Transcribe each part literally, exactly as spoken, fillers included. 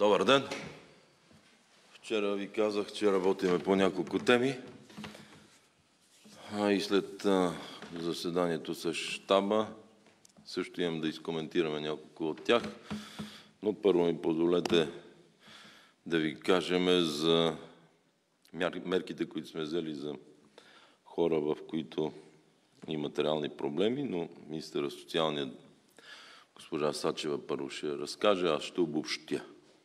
Добър ден! Вчера ви казах, че работиме по няколко теми, а и след заседанието с щаба също имам да изкоментираме няколко от тях, но първо ми позволете да ви кажем за мерките, които сме взели за хора, в които и материални проблеми, но министърът социалния госпожа Сачева първо ще разкаже, аз ще обобщя.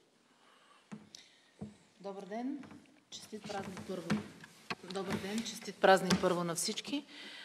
Добър ден! Честит празник първо. Добър ден! Честит празник първо на всички.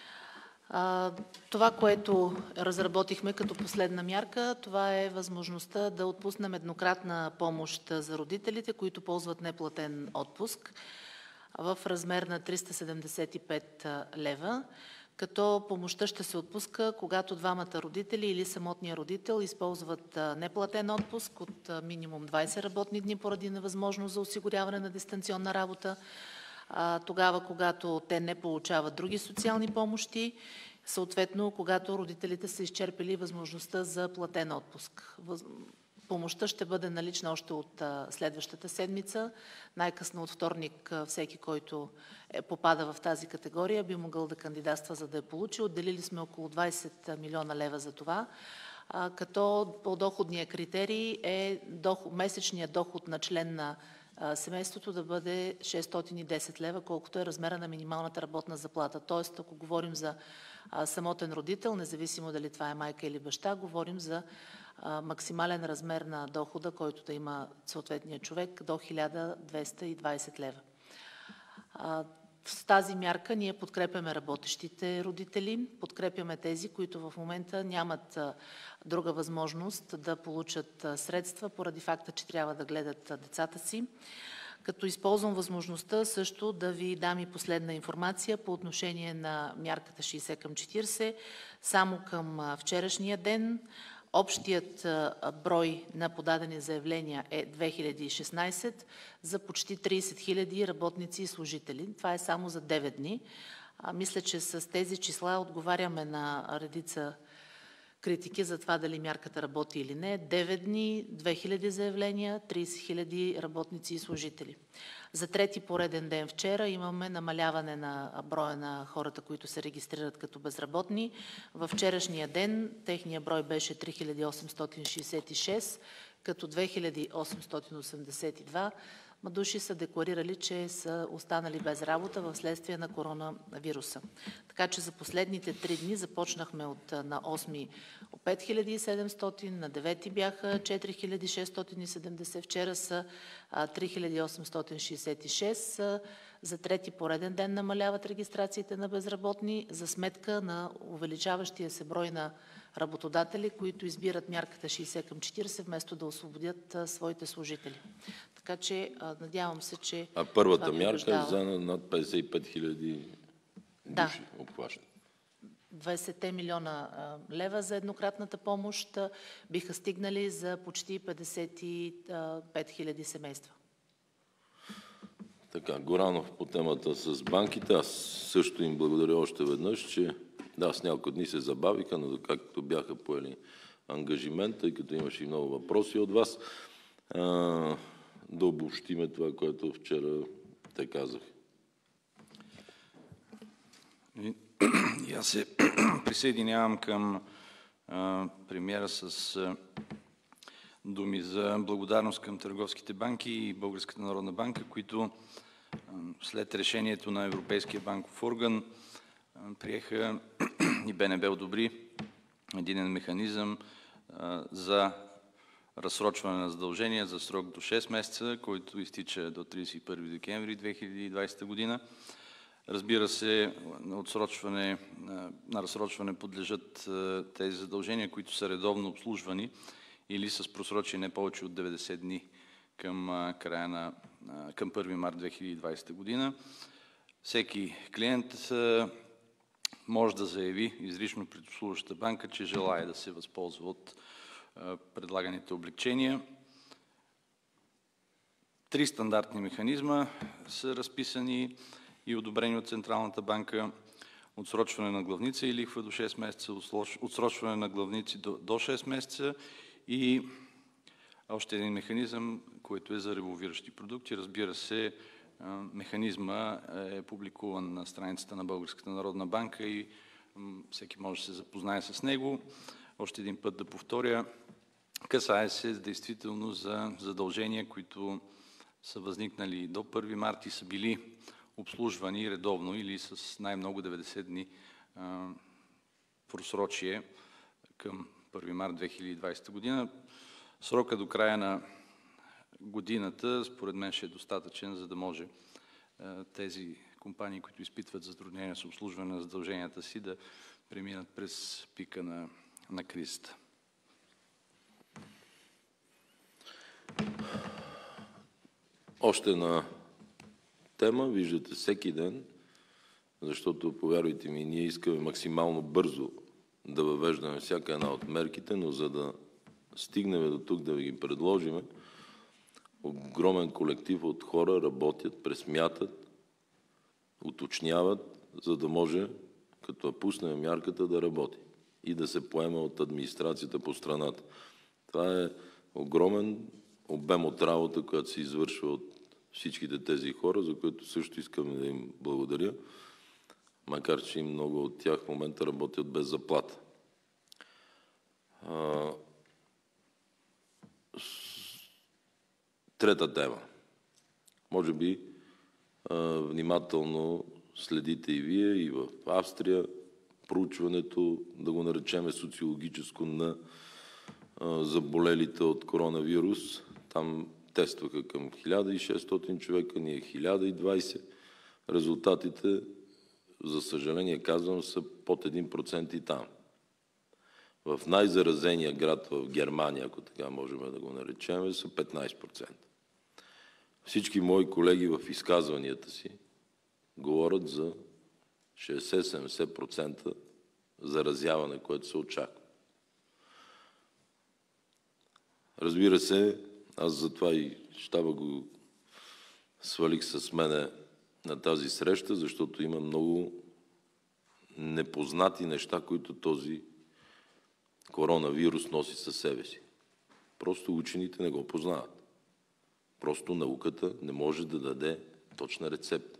Това, което разработихме като последна мярка, това е възможността да отпуснем еднократна помощ за родителите, които ползват неплатен отпуск в размер на триста седемдесет и пет лева, като помощта ще се отпуска, когато двамата родители или самотния родител използват неплатен отпуск от минимум двайсет работни дни поради невъзможност за осигуряване на дистанционна работа, тогава, когато те не получават други социални помощи, съответно, когато родителите са изчерпили възможността за платен отпуск. Помощта ще бъде налична още от следващата седмица. Най-късно от вторник всеки, който е, попада в тази категория, би могъл да кандидатства, за да я получи. Отделили сме около двайсет милиона лева за това, като по доходния критерий е доход, месечният доход на член на семейството да бъде шестстотин и десет лева, колкото е размера на минималната работна заплата. Тоест, ако говорим за самотен родител, независимо дали това е майка или баща, говорим за максимален размер на дохода, който да има съответният човек, до хиляда двеста и двайсет лева. С тази мярка ние подкрепяме работещите родители, подкрепяме тези, които в момента нямат друга възможност да получат средства, поради факта, че трябва да гледат децата си. Като използвам възможността също да ви дам и последна информация по отношение на мярката шейсет към четирийсет. Само към вчерашния ден общият брой на подадени заявления е две хиляди и шестнайсет за почти трийсет хиляди работници и служители. Това е само за девет дни. Мисля, че с тези числа отговаряме на редица критики за това дали мярката работи или не. девет дни, две хиляди заявления, трийсет хиляди работници и служители. За трети пореден ден вчера имаме намаляване на броя на хората, които се регистрират като безработни. Във вчерашния ден техния брой беше три хиляди осемстотин шейсет и шест, като две хиляди осемстотин осемдесет и два души са декларирали, че са останали без работа в следствие на коронавируса. Така че за последните три дни започнахме от на осми пет хиляди и седемстотин, на девети бяха четири хиляди шестстотин и седемдесет, вчера са три хиляди осемстотин шейсет и шест. За трети пореден ден намаляват регистрациите на безработни за сметка на увеличаващия се брой на работодатели, които избират мярката шейсет към четирийсет, вместо да освободят своите служители. Така че надявам се, че... А първата мярка е за над петдесет и пет хиляди души обхваща. двайсет милиона лева за еднократната помощ биха стигнали за почти петдесет и пет хиляди семейства. Така, Горанов по темата с банките. Аз също им благодаря още веднъж, че да, с няколко дни се забавиха, но както бяха поели ангажимент, тъй като имаше и много въпроси от вас, а, да обобщиме това, което вчера те казах. И аз се присъединявам към а, премиера с а, думи за благодарност към търговските банки и Българската народна банка, които а, след решението на Европейския банков орган а, приеха и БНБ одобри единен механизъм а, за разсрочване на задължения за срок до шест месеца, който изтича до трийсет и първи декември две хиляди и двайсета година. Разбира се, на, отсрочване, на разсрочване подлежат тези задължения, които са редовно обслужвани или с просрочие не повече от деветдесет дни към, края на, към първи март две хиляди и двайсета година. Всеки клиент може да заяви изрично пред обслужващата банка, че желае да се възползва от предлаганите облекчения. Три стандартни механизма са разписани и одобрени от Централната банка: отсрочване на главница и лихва до шест месеца, отсрочване на главници до шест месеца и още един механизъм, който е за револвиращи продукти. Разбира се, механизма е публикуван на страницата на Българската народна банка и всеки може да се запознае с него. Още един път да повторя, касае се действително за задължения, които са възникнали до първи март и са били обслужвани редовно или с най-много деветдесет дни просрочие към първи март две хиляди и двадесета година. Срока до края на годината, според мен, ще е достатъчен, за да може тези компании, които изпитват затруднения с обслужване на задълженията си, да преминат през пика на, на кризата. Още една тема, виждате всеки ден, защото, повярвайте ми, ние искаме максимално бързо да въвеждаме всяка една от мерките, но за да стигнем до тук да ви ги предложим, огромен колектив от хора работят, пресмятат, уточняват, за да може, като я пуснем мярката, да работи и да се поема от администрацията по страната. Това е огромен обем от работа, която се извършва от всичките тези хора, за които също искам да им благодаря, макар че и много от тях в момента работят без заплата. Трета тема. Може би внимателно следите и вие, и в Австрия, проучването, да го наречем социологическо, на заболелите от коронавирус. Там тестваха към хиляда и шестстотин човека, ние хиляда и двадесет. Резултатите, за съжаление казвам, са под един процент и там. В най-заразения град в Германия, ако така можем да го наречем, са петнадесет процента. Всички мои колеги в изказванията си говорят за шейсет до седемдесет процента заразяване, което се очаква. Разбира се, аз затова и щаба го свалих с мене на тази среща, защото има много непознати неща, които този коронавирус носи със себе си. Просто учените не го познават. Просто науката не може да даде точна рецепта.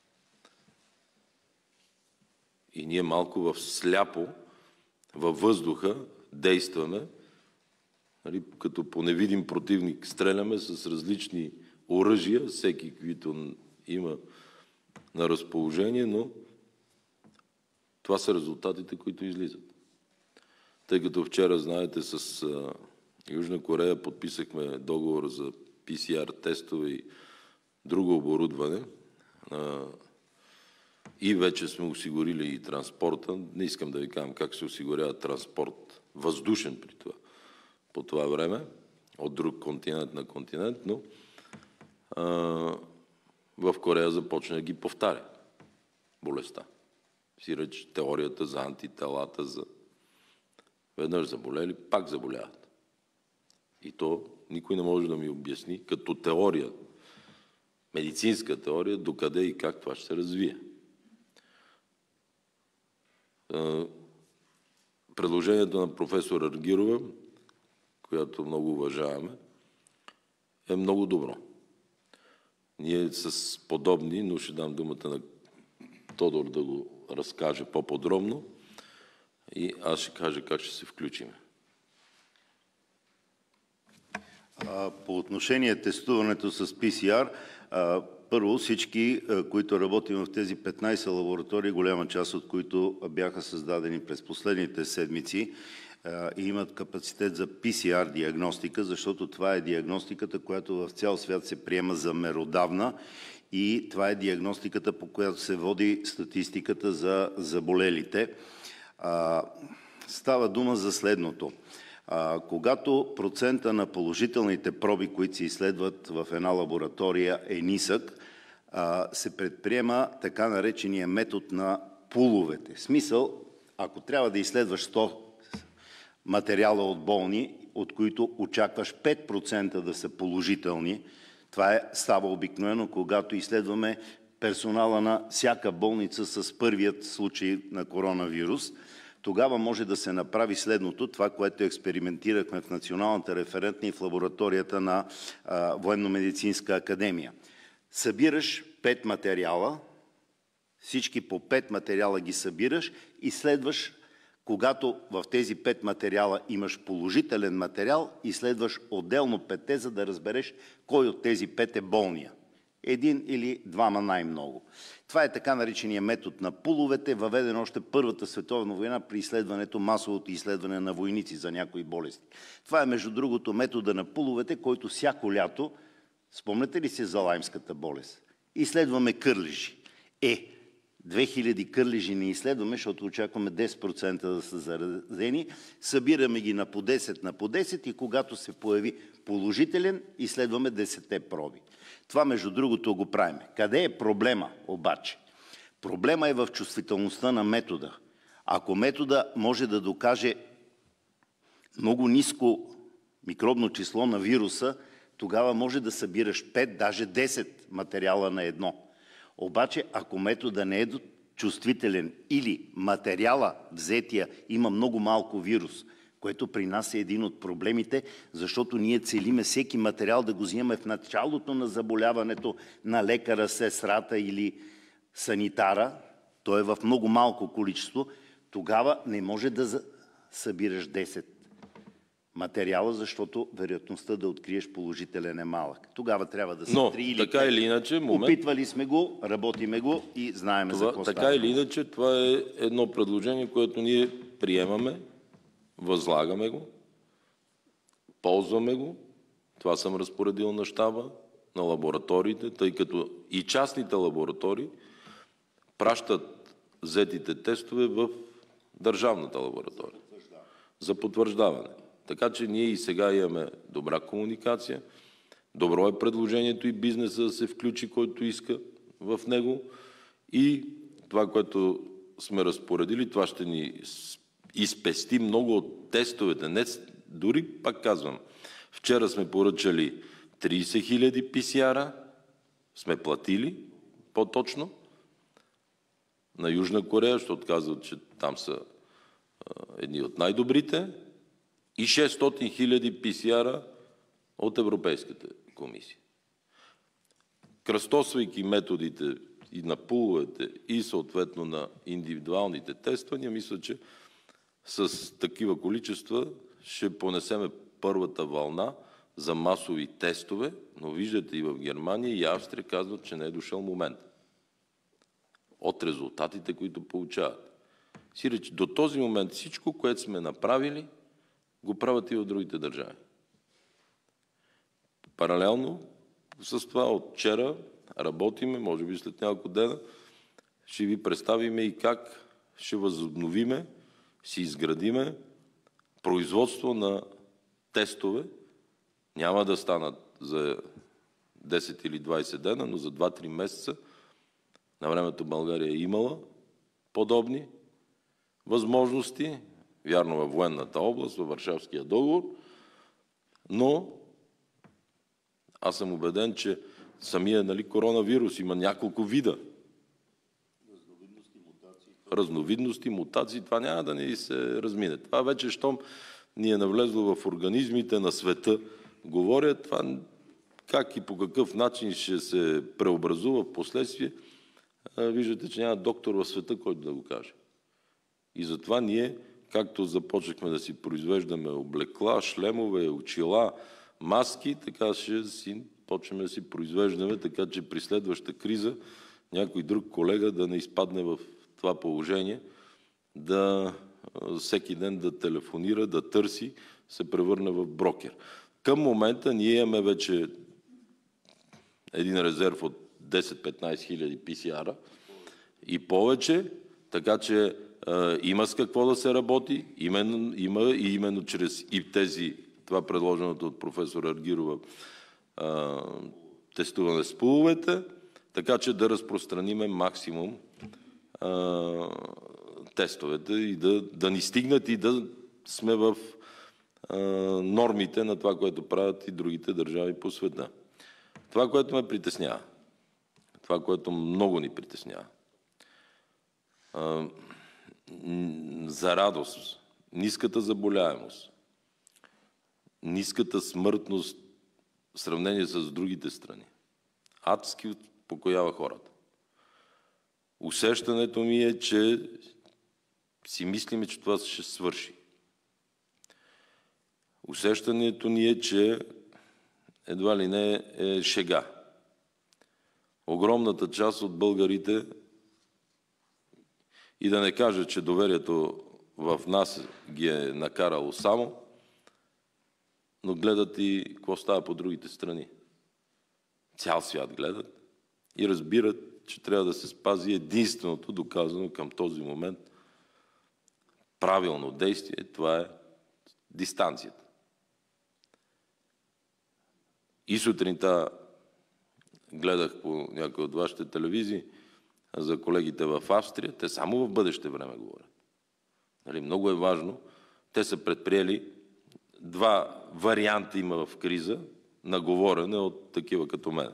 И ние малко в сляпо, във въздуха действаме, нали, като по невидим противник стреляме с различни оръжия, всеки, които има на разположение, но това са резултатите, които излизат. Тъй като вчера, знаете, с а, Южна Корея подписахме договор за пи си ар тестове и друго оборудване а, и вече сме осигурили и транспорта. Не искам да ви кажам как се осигурява транспорт, въздушен при това, по това време, от друг континент на континент, но а, в Корея започна да ги повтаря болестта. Сиреч теорията за антителата, за веднъж заболели, пак заболяват. И то никой не може да ми обясни като теория, медицинска теория, докъде и как това ще се развие. Предложението на професор Аргирова, която много уважаваме, е много добро. Ние с подобни, но ще дам думата на Тодор да го разкаже по-подробно и аз ще кажа как ще се включим. По отношение тестуването с пи си ар, първо всички, които работим в тези петнадесет лаборатории, голяма част от които бяха създадени през последните седмици и имат капацитет за пи си ар диагностика, защото това е диагностиката, която в цял свят се приема за меродавна и това е диагностиката, по която се води статистиката за заболелите. Става дума за следното. А, когато процента на положителните проби, които се изследват в една лаборатория, е нисък, а, се предприема така наречения метод на пуловете. В смисъл, ако трябва да изследваш сто материала от болни, от които очакваш пет процента да са положителни, това е, става обикновено, когато изследваме персонала на всяка болница с първият случай на коронавирус, тогава може да се направи следното, това, което експериментирахме в Националната референтна и в лабораторията на а, Военно-медицинска академия. Събираш пет материала, всички по пет материала ги събираш и следваш, когато в тези пет материала имаш положителен материал, изследваш отделно петте, за да разбереш кой от тези пет е болния. Един или двама най-много. Това е така наречения метод на пуловете, въведен още Първата световна война при изследването, масовото изследване на войници за някои болести. Това е, между другото, метода на пуловете, който всяко лято, спомняте ли си за лаймската болест? Изследваме кърлежи. Е, две хиляди кърлежи не изследваме, защото очакваме десет процента да са заразени. Събираме ги на по десет на по десет и когато се появи положителен, изследваме десетте проби. Това, между другото, го правим. Къде е проблема обаче? Проблема е в чувствителността на метода. Ако метода може да докаже много ниско микробно число на вируса, тогава може да събираш пет, даже десет материала на едно. Обаче, ако метода не е чувствителен или материала взетия има много малко вирус, което при нас е един от проблемите, защото ние целиме всеки материал да го взимаме в началото на заболяването на лекара, сестрата или санитара, то е в много малко количество, тогава не може да събираш десет материала, защото вероятността да откриеш положителен е малък. Тогава трябва да са три или пет. Така или иначе, момент... Опитвали сме го, работиме го и знаем това, за какво така става. или иначе, това е едно предложение, което ние приемаме, възлагаме го, ползваме го. Това съм разпоредил на щаба, на лабораториите, тъй като и частните лаборатории пращат взетите тестове в държавната лаборатория за потвърждаване. Така че ние и сега имаме добра комуникация. Добро е предложението и бизнеса да се включи, който иска в него. И това, което сме разпоредили, това ще ни изпести много от тестовете. Не, дори, пак казвам, вчера сме поръчали трийсет хиляди пи си ар-а, сме платили, по-точно, на Южна Корея, защото казват, че там са а, едни от най-добрите, и шестстотин хиляди пи си ар-а от Европейската комисия. Кръстосвайки методите и на пуловете, и съответно на индивидуалните тествания, мисля, че с такива количества ще понесеме първата вълна за масови тестове, но виждате и в Германия и Австрия казват, че не е дошъл момент от резултатите, които получават. Сиреч, до този момент всичко, което сме направили, го правят и в другите държави. Паралелно с това от вчера работиме, може би след няколко дена, ще ви представиме и как ще възобновиме, си изградиме производство на тестове. Няма да станат за десет или двайсет дена, но за два-три месеца на времето България е имала подобни възможности, вярно във военната област, във Варшавския договор, но аз съм убеден, че самия, нали, коронавирус има няколко вида. Разновидности, мутации. Разновидности, мутации, това няма да ни се размине. Това вече, щом ни е навлезло в организмите на света, говорят, това как и по какъв начин ще се преобразува в последствие, виждате, че няма доктор в света, който да го каже. И затова ние, както започнахме да си произвеждаме облекла, шлемове, очила, маски, така ще си почнем да си произвеждаме, така че при следваща криза някой друг колега да не изпадне в това положение, да всеки ден да телефонира, да търси, се превърне в брокер. Към момента ние имаме вече един резерв от десет-петнайсет хиляди пи си ар-а и повече, така че е, има с какво да се работи, именно, има и именно чрез и тези, това предложеното от професор Аргирова, е, тестуване с пуловете, така че да разпространиме максимум е, тестовете и да, да ни стигнат и да сме в е, нормите на това, което правят и другите държави по света. Това, което ме притеснява, това, което много ни притеснява. За радост, ниската заболяемост, ниската смъртност в сравнение с другите страни, адски успокоява хората. Усещането ми е, че си мислиме, че това ще свърши. Усещането ни е, че едва ли не е шега. Огромната част от българите, и да не кажа, че доверието в нас ги е накарало само, но гледат и какво става по другите страни. Цял свят гледат и разбират, че трябва да се спази единственото доказано към този момент правилно действие. Това е дистанцията. И сутринта гледах по някои от вашите телевизии за колегите в Австрия. Те само в бъдеще време говорят. Нали, много е важно. Те са предприели два варианта има в криза на говорене от такива като мен.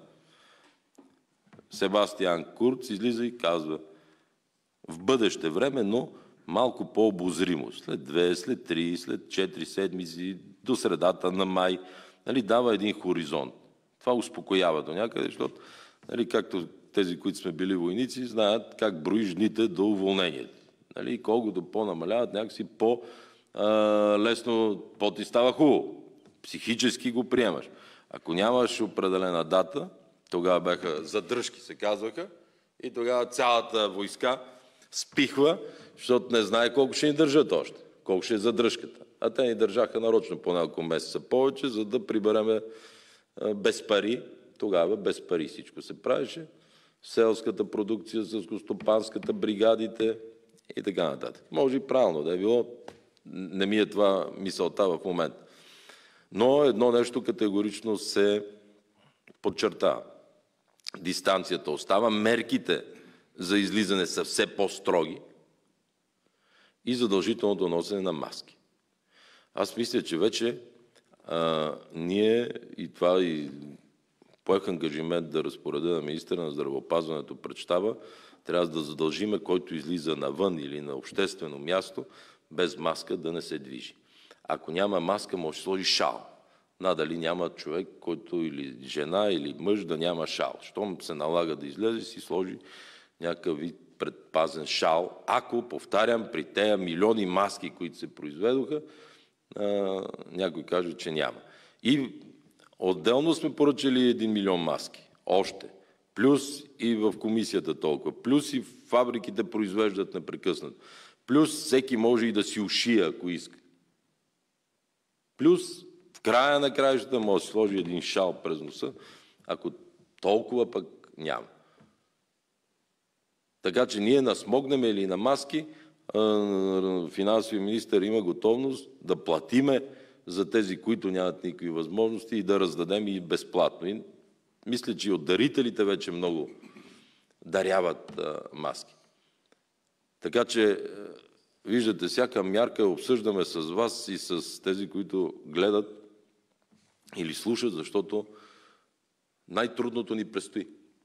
Себастиан Курц излиза и казва в бъдеще време, но малко по-обозримо. След две, след три, след четири седмици, до средата на май. Нали, дава един хоризонт. Това успокоява до някъде, защото, нали, както тези, които сме били войници, знаят как броиш дните до уволнението. Нали, колкото по-намаляват, някакси по-лесно, по-ти става хубаво. Психически го приемаш. Ако нямаш определена дата, тогава бяха задръжки, се казваха, и тогава цялата войска спихва, защото не знае колко ще ни държат още, колко ще е задръжката. А те ни държаха нарочно по няколко месеца повече, за да прибереме без пари. Тогава без пари всичко се правеше. Селската продукция, селскостопанската, бригадите и така нататък. Може и правилно да е било. Не ми е това мисълта в момента. Но едно нещо категорично се подчертава. Дистанцията остава, мерките за излизане са все по-строги и задължителното носене на маски. Аз мисля, че вече а, ние и това и поех ангажимент да разпоредя на министъра на здравеопазването пред щаба, трябва да задължиме, който излиза навън или на обществено място, без маска да не се движи. Ако няма маска, може да сложи шал. Надали няма човек, който или жена, или мъж да няма шал. Щом се налага да излезе, си сложи някакъв вид предпазен шал. Ако, повтарям, при тея милиони маски, които се произведоха, а, някой каже, че няма. И отделно сме поръчали един милион маски. Още. Плюс и в комисията толкова. Плюс и фабриките произвеждат непрекъснато. Плюс всеки може и да си ушие, ако иска. Плюс в края на краищата може да си сложи един шал през носа, ако толкова пък няма. Така че ние насмогнем или на маски, финансовия министър има готовност да платиме за тези, които нямат никакви възможности и да раздадем и безплатно. И мисля, че от дарителите вече много даряват а, маски. Така че, виждате, всяка мярка обсъждаме с вас и с тези, които гледат или слушат, защото най-трудното ни предстои.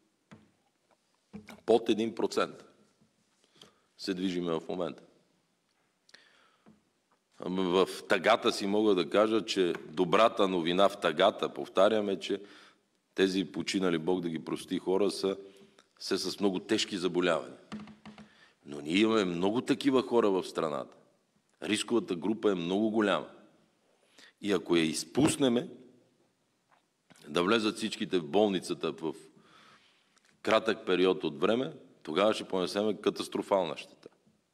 Под един процент се движиме в момента. В тъгата си мога да кажа, че добрата новина в тъгата, повтаряме, че тези починали, Бог да ги прости, хора са, са с много тежки заболявания. Но ние имаме много такива хора в страната. Рисковата група е много голяма. И ако я изпуснеме, да влезат всичките в болницата в кратък период от време, тогава ще понесеме катастрофална щета.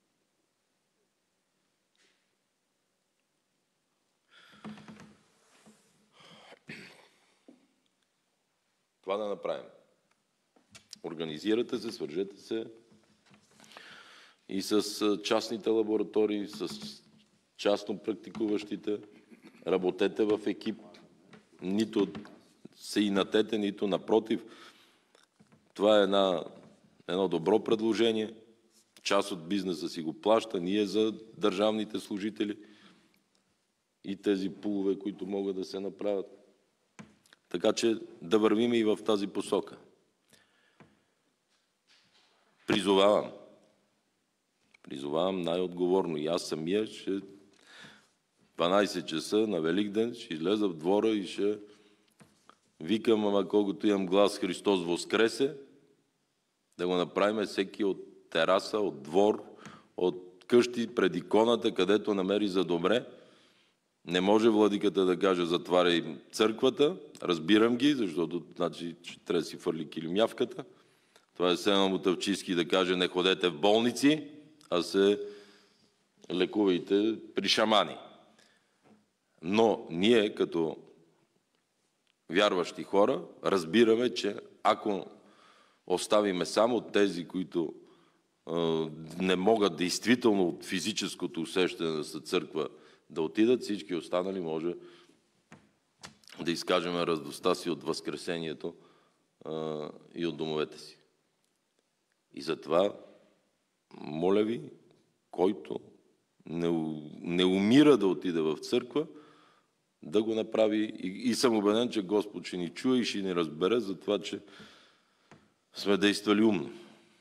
Това да направим. Организирате се, свържете се и с частните лаборатории, с частно практикуващите, работете в екип, нито се инатете, нито напротив. Това е една, едно добро предложение. Част от бизнеса си го плаща, ние за държавните служители и тези пулове, които могат да се направят. Така че да вървим и в тази посока. Призовавам Призовавам най-отговорно. И аз самия ще дванайсет часа на Великден ще излеза в двора и ще викам, ама колкото имам глас Христос воскресе, да го направим всеки от тераса, от двор, от къщи пред иконата, където намери за добре. Не може владиката да каже затваряй църквата, разбирам ги, защото значи, ще трябва да си фърли килимявката. Това е Сена Мутавчийски да каже не ходете в болници, а се лекувайте при шамани. Но ние като вярващи хора разбираме, че ако оставиме само тези, които е, не могат действително от физическото усещане да са църква да отидат, всички останали може да изкажем радостта си от възкресението е, и от домовете си. И затова, моля ви, който не, не умира да отиде в църква, да го направи. И, и съм убеден, че Господ ще ни чуе и ще ни разбере за това, че сме действали умно.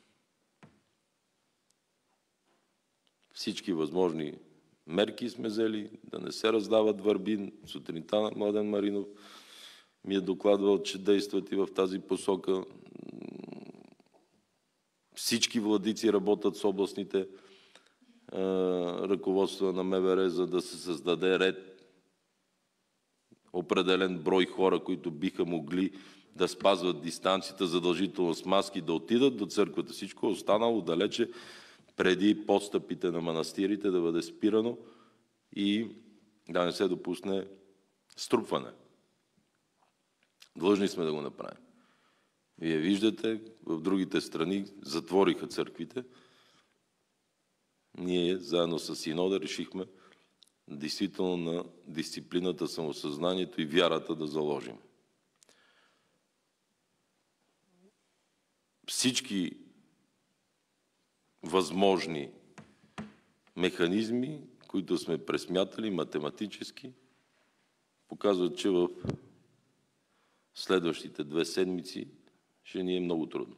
Всички възможни мерки сме взели, да не се раздават върби. Сутринта на Младен Маринов ми е докладвал, че действат и в тази посока. Всички владици работят с областните е, ръководства на МВР, за да се създаде ред, определен брой хора, които биха могли да спазват дистанцията, задължително с маски, да отидат до църквата. Всичко е останало далече преди подстъпите на манастирите да бъде спирано и да не се допусне струпване. Длъжни сме да го направим. Вие виждате, в другите страни затвориха църквите. Ние, заедно с Синода, решихме действително на дисциплината, самосъзнанието и вярата да заложим. Всички възможни механизми, които сме пресмятали математически, показват, че в следващите две седмици ще ни е много трудно.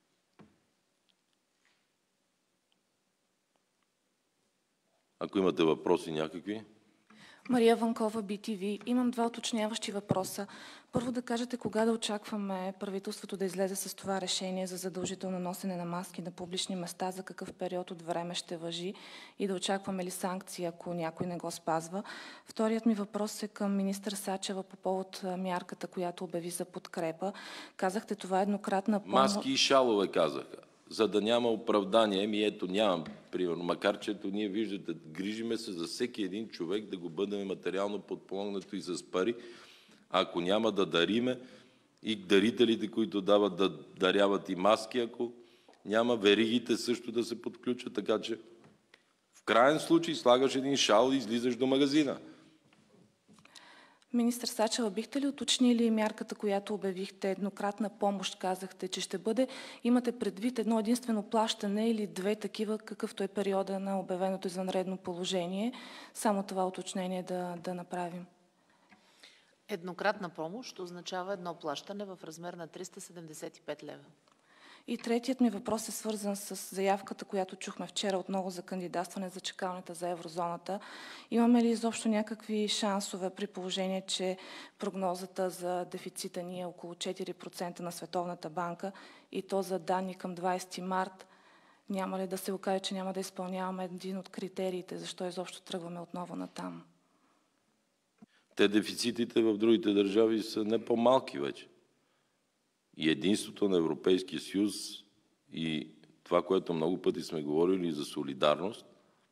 Ако имате въпроси някакви. Мария Ванкова, Би Ти Ви. Имам два уточняващи въпроса. Първо да кажете кога да очакваме правителството да излезе с това решение за задължително носене на маски на публични места, за какъв период от време ще важи и да очакваме ли санкции, ако някой не го спазва. Вторият ми въпрос е към министър Сачева по повод мярката, която обяви за подкрепа. Казахте, това е еднократна помощ. Маски и шалове казаха, за да няма оправдание. Ми ето нямам, примерно, макар че ето ние виждате, грижиме се за всеки един човек да го бъдем материално подпомогнато и с пари. Ако няма да дариме и дарителите, които дават да даряват и маски, ако няма веригите също да се подключат, така че в крайен случай слагаш един шал и излизаш до магазина. Министър Сачева, бихте ли уточнили мярката, която обявихте, еднократна помощ, казахте, че ще бъде? Имате предвид едно единствено плащане или две такива, какъвто е периода на обявеното извънредно положение? Само това уточнение да, да направим. Еднократна помощ означава едно плащане в размер на триста седемдесет и пет лева. И третият ми въпрос е свързан с заявката, която чухме вчера отново за кандидатстване за чакалнята за еврозоната. Имаме ли изобщо някакви шансове при положение, че прогнозата за дефицита ни е около четири процента на Световната банка и то за данни към двадесети март? Няма ли да се окаже, че няма да изпълняваме един от критериите? Защо изобщо тръгваме отново натам? Те дефицитите в другите държави са не по-малки вече. И единството на Европейския съюз и това, което много пъти сме говорили за солидарност,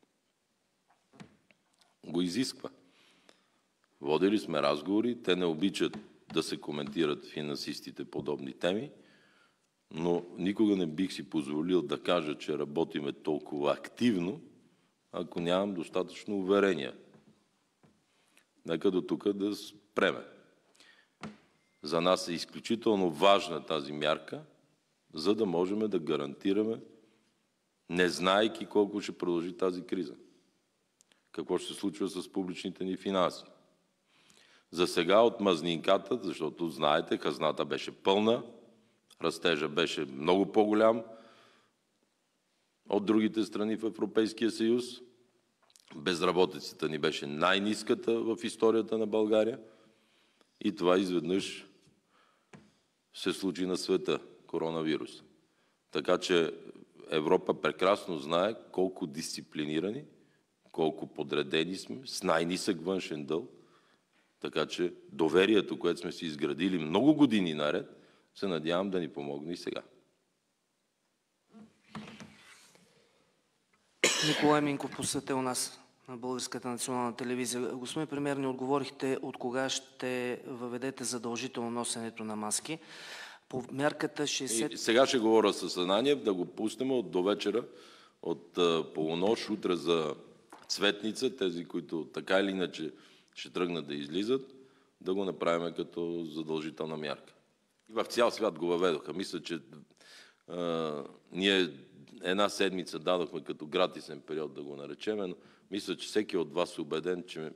го изисква. Водили сме разговори, те не обичат да се коментират финансистите подобни теми, но никога не бих си позволил да кажа, че работиме толкова активно, ако нямам достатъчно уверения. Нека до тук да спреме. За нас е изключително важна тази мярка, за да можем да гарантираме, не знаейки колко ще продължи тази криза. Какво ще се случва с публичните ни финанси. За сега от мазнинката, защото знаете, хазната беше пълна, растежа беше много по-голям, от другите страни в Европейския съюз. Безработицата ни беше най-ниската в историята на България. И това изведнъж се случи на света – коронавирус. Така че Европа прекрасно знае колко дисциплинирани, колко подредени сме, с най-нисък външен дълг. Така че доверието, което сме си изградили много години наред, се надявам да ни помогне и сега. Николай Минков, посетил у нас на Българската национална телевизия. Господин премиер, не отговорихте от кога ще въведете задължително носенето на маски. По мярката шейсет... И сега ще говоря с Ананиев да го пуснем от до вечера, от полунощ, утре за Цветница, тези, които така или иначе ще тръгнат да излизат, да го направим като задължителна мярка. И в цял свят го въведоха. Мисля, че а, ние една седмица дадохме като гратисен период да го наречем, но мисля, че всеки от вас е убеден, че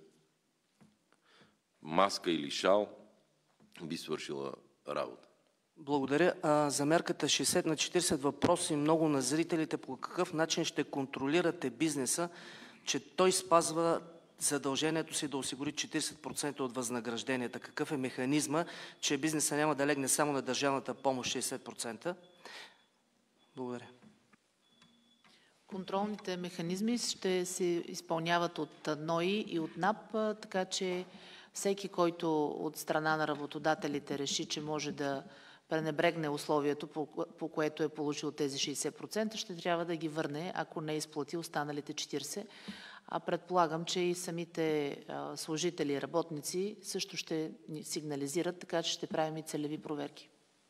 маска или шал би свършила работа. Благодаря. А, за мярката шейсет на четирийсет въпроси много на зрителите. По какъв начин ще контролирате бизнеса, че той спазва задължението си да осигури четирийсет процента от възнагражденията? Какъв е механизма, че бизнеса няма да легне само на държавната помощ шейсет процента? Благодаря. Контролните механизми ще се изпълняват от НОИ и от НАП, така че всеки, който от страна на работодателите реши, че може да пренебрегне условието, по, по което е получил тези шейсет процента, ще трябва да ги върне, ако не изплати останалите четирийсет процента. А предполагам, че и самите а, служители и работници също ще ни сигнализират, така че ще правим и целеви проверки.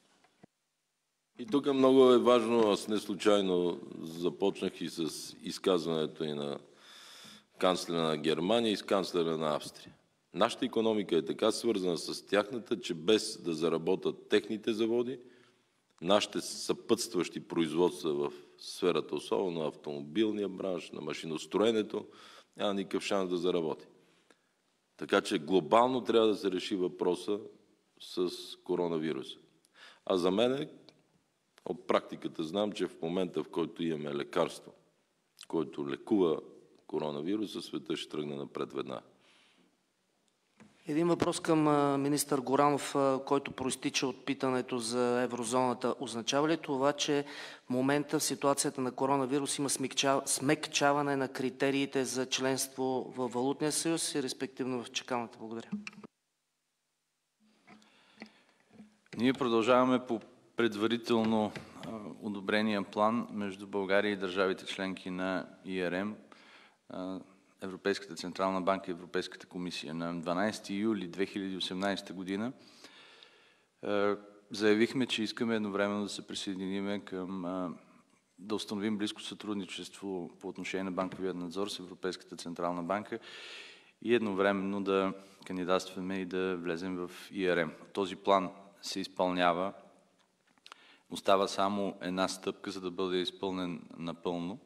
И тук много е важно, аз не случайно започнах и с изказването и на канцлера на Германия и с канцлера на Австрия. Нашата икономика е така свързана с тяхната, че без да заработят техните заводи, нашите съпътстващи производства в сферата, особено на автомобилния бранш, на машиностроенето, няма никакъв шанс да заработи. Така че глобално трябва да се реши въпроса с коронавируса. А за мен, от практиката знам, че в момента, в който имаме лекарство, който лекува коронавируса, света ще тръгне напред веднага. Един въпрос към министър Горанов, който проистича от питането за еврозоната. Означава ли това, че в момента в ситуацията на коронавирус има смекчаване на критериите за членство в Валутния съюз и респективно в чакалната? Благодаря. Ние продължаваме по предварително одобрения план между България и държавите членки на И Ар Ем, Европейската централна банка и Европейската комисия. На дванадесети юли две хиляди и осемнадесета година заявихме, че искаме едновременно да се присъединим към да установим близко сътрудничество по отношение на банковия надзор с Европейската централна банка и едновременно да кандидатстваме и да влезем в И Ар Ем. Този план се изпълнява. Остава само една стъпка, за да бъде изпълнен напълно.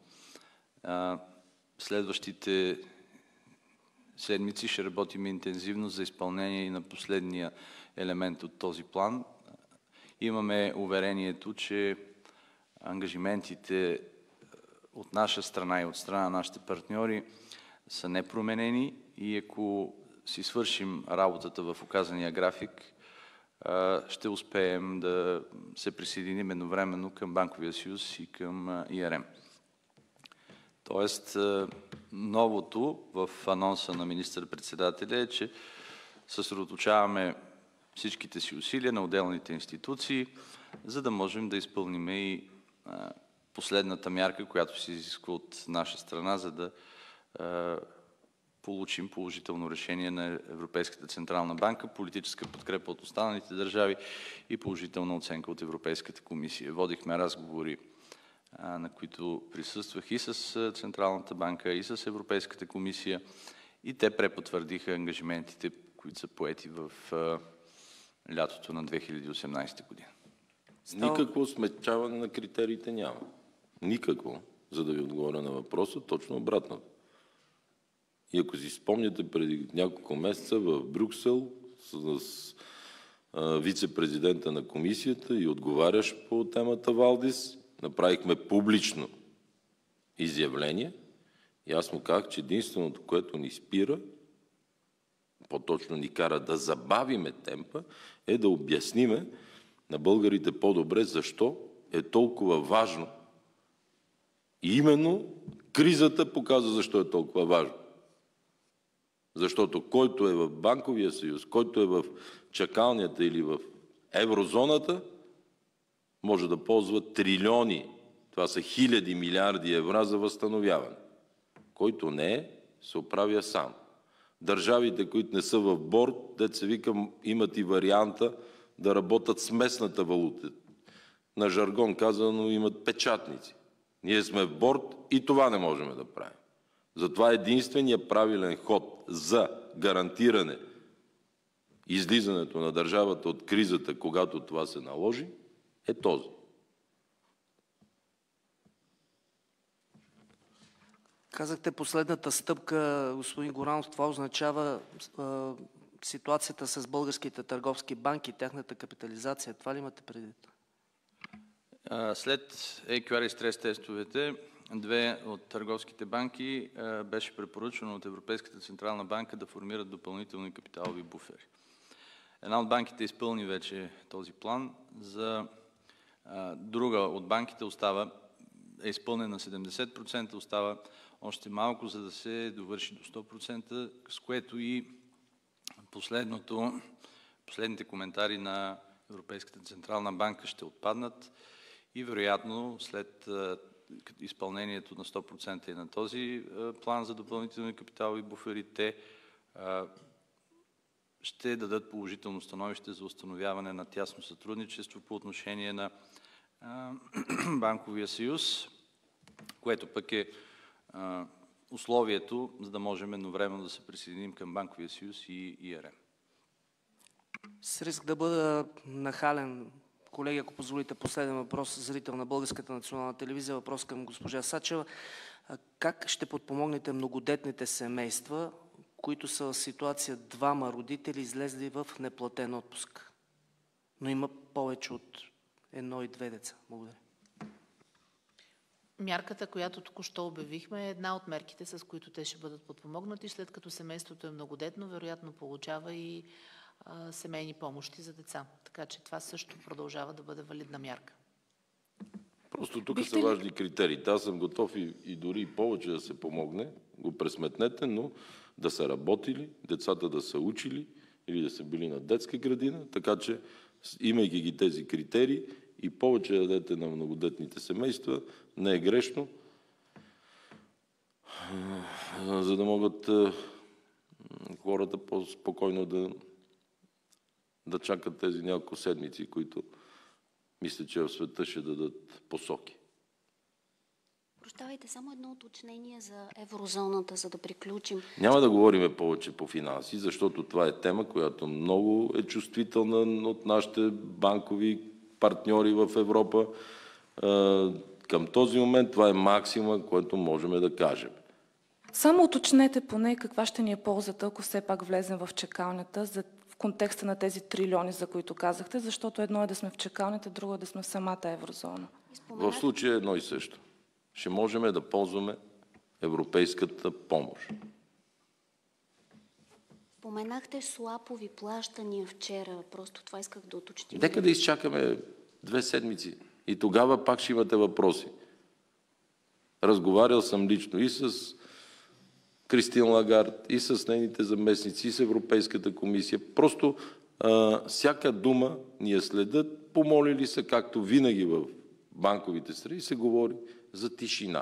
Следващите седмици ще работим интензивно за изпълнение и на последния елемент от този план. Имаме уверението, че ангажиментите от наша страна и от страна на нашите партньори са непроменени и ако си свършим работата в указания график, ще успеем да се присъединим едновременно към Банковия съюз и към И Ар Ем. Тоест, новото в анонса на министър-председателя е, че съсредоточаваме всичките си усилия на отделните институции, за да можем да изпълним и последната мярка, която се изисква от наша страна, за да получим положително решение на Европейската централна банка, политическа подкрепа от останалите държави и положителна оценка от Европейската комисия. Водихме разговори, на които присъствах и с Централната банка, и с Европейската комисия, и те препотвърдиха ангажиментите, които са поети в лятото на две хиляди и осемнадесета година. Никакво смекчаване на критериите няма. Никакво, за да ви отговоря на въпроса, точно обратно. И ако си спомняте, преди няколко месеца в Брюксел с, с вице-президента на комисията и отговарящ по темата Валдис, направихме публично изявление и аз му казах, че единственото, което ни спира, по-точно ни кара да забавиме темпа, е да обясниме на българите по-добре защо е толкова важно. И именно кризата показва защо е толкова важно. Защото който е в банковия съюз, който е в чакалнята или в еврозоната, може да ползва трилиони, това са хиляди милиарди евро за възстановяване. Който не е, се оправя сам. Държавите, които не са в борд, дето се викам, имат и варианта да работят с местната валута. На жаргон казано имат печатници. Ние сме в борд и това не можем да правим. Затова единственият правилен ход за гарантиране излизането на държавата от кризата, когато това се наложи, е този. Казахте последната стъпка, господин Горанов, това означава а, ситуацията с българските търговски банки, тяхната капитализация. Това ли имате предвид? След ей кю ар и стрес тестовете, две от търговските банки беше препоръчано от Европейската централна банка да формират допълнителни капиталови буфери. Една от банките изпълни вече този план, за друга от банките остава, е изпълнен на седемдесет процента, остава още малко, за да се довърши до сто процента, с което и последното, последните коментари на Европейската централна банка ще отпаднат и вероятно след изпълнението на сто процента и на този план за допълнителни капиталови буфери, те ще дадат положително становище за установяване на тясно сътрудничество по отношение на банковия съюз, което пък е условието, за да можем едновременно да се присъединим към банковия съюз и и ар ем. С риск да бъда нахален, колеги, ако позволите последен въпрос, зрител на Българската национална телевизия, въпрос към госпожа Сачева. Как ще подпомогнете многодетните семейства, които са в ситуация двама родители излезли в неплатен отпуск, но има повече от едно и две деца? Благодаря. Мярката, която току-що обявихме, е една от мерките, с които те ще бъдат подпомогнати, след като семейството е многодетно, вероятно получава и а, семейни помощи за деца. Така че това също продължава да бъде валидна мярка. Просто тук Бихте са ли- важни критериите. Аз съм готов и, и дори и повече да се помогне, го пресметнете, но да са работили, децата да са учили или да са били на детска градина, така че имайки ги тези критерии и повече да дадете на многодетните семейства, не е грешно, за да могат хората по-спокойно да, да чакат тези няколко седмици, които мисля, че в света ще дадат посоки. Прощавайте, само едно уточнение за еврозоната, за да приключим. Няма да говорим повече по финанси, защото това е тема, която много е чувствителна от нашите банкови партньори в Европа. Към този момент това е максима, което можем да кажем. Само уточнете поне каква ще ни е ползата, ако все пак влезем в чакалнята, за, в контекста на тези трилиони, за които казахте, защото едно е да сме в чакалнята, друго е да сме в самата еврозона. В случая едно и също. Ще можем да ползваме европейската помощ. Споменахте слапови плащания вчера, просто това исках да уточним. Нека да изчакаме две седмици и тогава пак ще имате въпроси. Разговарял съм лично и с Кристин Лагард, и с нейните заместници, и с Европейската комисия. Просто а, всяка дума ни я следят, помолили са, както винаги в банковите страни, се говори за тишина.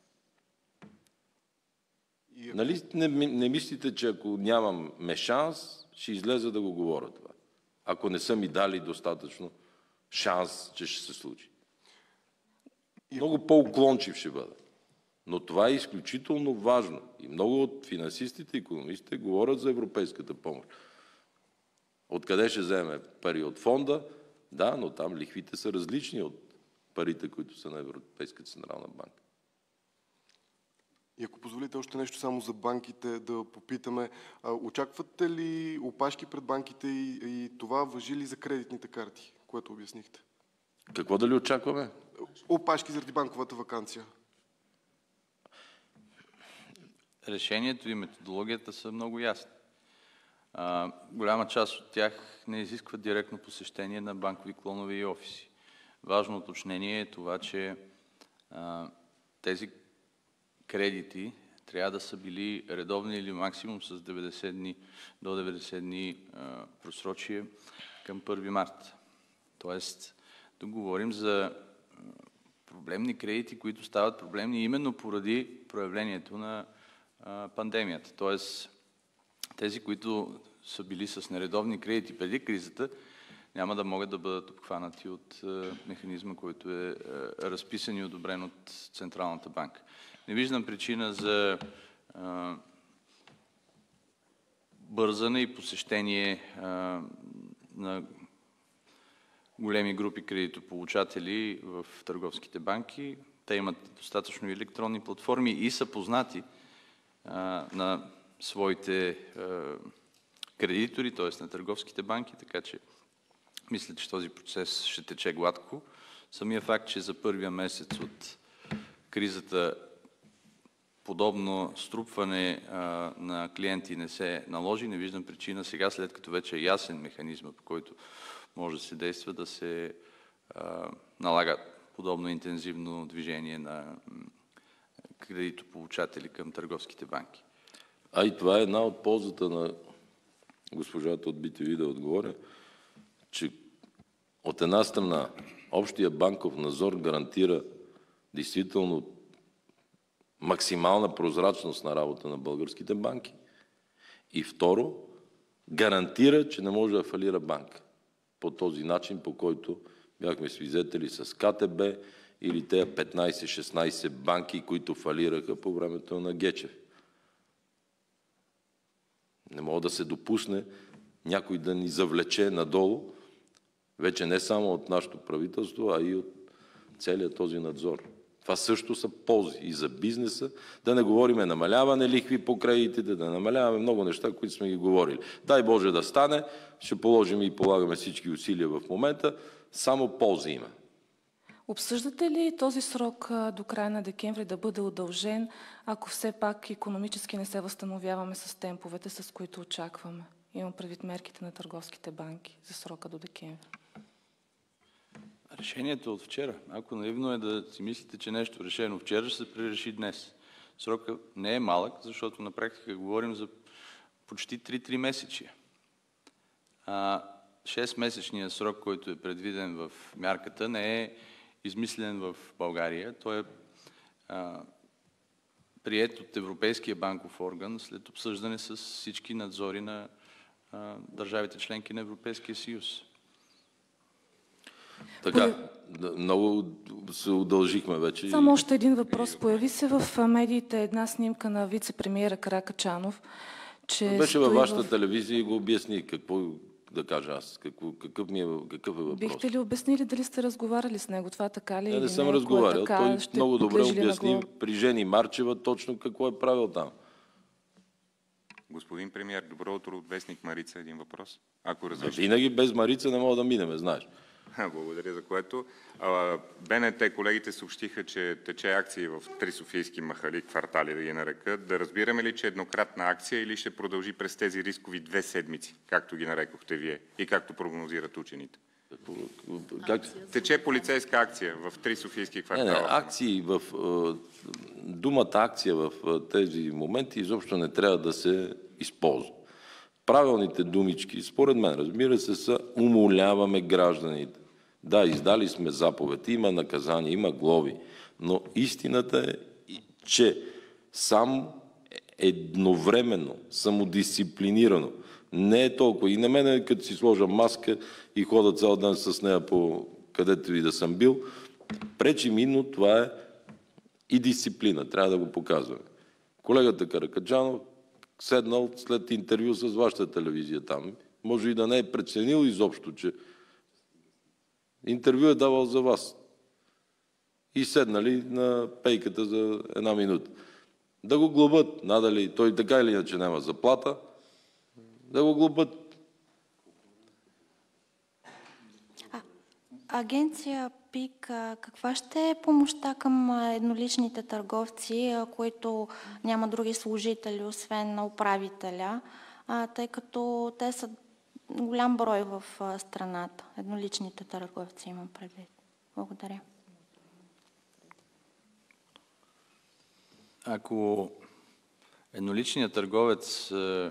Ако... Нали не, не мислите, че ако нямаме шанс, ще излезе да го говоря това? Ако не са ми дали достатъчно шанс, че ще се случи. И... Много по-уклончив ще бъда. Но това е изключително важно. И много от финансистите и икономистите говорят за европейската помощ. Откъде ще вземе пари от фонда? Да, но там лихвите са различни от парите, които са на Европейската централна банка. И ако позволите още нещо само за банките да попитаме, очаквате ли опашки пред банките и, и това важи ли за кредитните карти, което обяснихте? Какво да ли очакваме? Опашки заради банковата ваканция. решението и методологията са много ясни. А, голяма част от тях не изискват директно посещение на банкови клонове и офиси. Важно уточнение е това, че а, тези кредити трябва да са били редовни или максимум с деветдесет дни, до деветдесет дни а, просрочие към първи март. Тоест, тук говорим за проблемни кредити, които стават проблемни именно поради проявлението на а, пандемията. Тоест, тези, които са били с нередовни кредити преди кризата, няма да могат да бъдат обхванати от а, механизма, който е а, разписан и одобрен от Централната банка. Не виждам причина за а, бързане и посещение а, на големи групи кредитополучатели в търговските банки. Те имат достатъчно електронни платформи и са познати а, на своите а, кредитори, т.е. на търговските банки, така че мисля, че този процес ще тече гладко. Самия факт, че за първия месец от кризата подобно струпване а, на клиенти не се наложи, не виждам причина сега, след като вече е ясен механизма, по който може да се действа, да се а, налага подобно интензивно движение на кредитополучатели към търговските банки. А и това е една от ползата на госпожата от Би Ти Ви да отговоря, че от една страна общия банков надзор гарантира действително максимална прозрачност на работа на българските банки и второ, гарантира, че не може да фалира банка по този начин, по който бяхме свидетели с Ка Те Be или тези петнайсет-шестнайсет банки, които фалираха по времето на Гечев. Не може да се допусне някой да ни завлече надолу, вече не само от нашето правителство, а и от целият този надзор. Това също са ползи и за бизнеса. Да не говориме намаляване лихви по кредитите, да намаляваме много неща, които сме ги говорили. Дай Боже да стане, ще положим и полагаме всички усилия в момента, само ползи има. Обсъждате ли този срок до края на декември да бъде удължен, ако все пак икономически не се възстановяваме с темповете, с които очакваме? Имам предвид мерките на търговските банки за срока до декември. Решението е от вчера. Ако наивно е да си мислите, че нещо решено вчера ще се пререши днес. Срокът не е малък, защото на практика говорим за почти три-три месечия. А шестмесечният срок, който е предвиден в мярката, не е измислен в България. Той е а, приет от Европейския банков орган след обсъждане с всички надзори на а, държавите членки на Европейския съюз. Така, много се удължихме вече. Само още един въпрос. Появи се в медиите една снимка на вице-премиера Каракачанов, че беше във вашата в... телевизия и го обясни. Какво да кажа аз? Какво, какъв, ми е, какъв е въпрос? Бихте ли обяснили дали сте разговаряли с него? Това така ли? Не, или не съм не? разговарял. Така, Той много добре обясни на при Жени Марчева точно какво е правил там. Господин премиер, добро утро от вестник Марица. Един въпрос. Ако разрешите. Винаги без Марица не мога да минеме, знаеш. Благодаря за което. Б Н Т колегите съобщиха, че тече акции в три софийски махали, квартали да ги нарека. Да разбираме ли, че еднократна акция или ще продължи през тези рискови две седмици, както ги нарекохте вие и както прогнозират учените? Как? Тече полицейска акция в три софийски квартала. Не, не, акции в... Думата акция в тези моменти изобщо не трябва да се използва. Правилните думички, според мен, разбира се, са умоляваме гражданите. Да, издали сме заповед, има наказания, има глоби, но истината е, че сам едновременно, самодисциплинирано, не е толкова. И на мен, като си сложа маска и хода цял ден с нея по където и да съм бил, пречи ми, но това е и дисциплина. Трябва да го показваме. Колегата Каракачанов седнал след интервю с вашата телевизия там. Може и да не е преценил изобщо, че интервю е давал за вас. И седнали на пейката за една минута. Да го глобят, надали, той така или иначе няма заплата, да го глобят. А, агенция ПИК. Каква ще е помощта към едноличните търговци, които няма други служители, освен на управителя, тъй като те са голям брой в страната? Едноличните търговци имам предвид. Благодаря. Ако едноличният търговец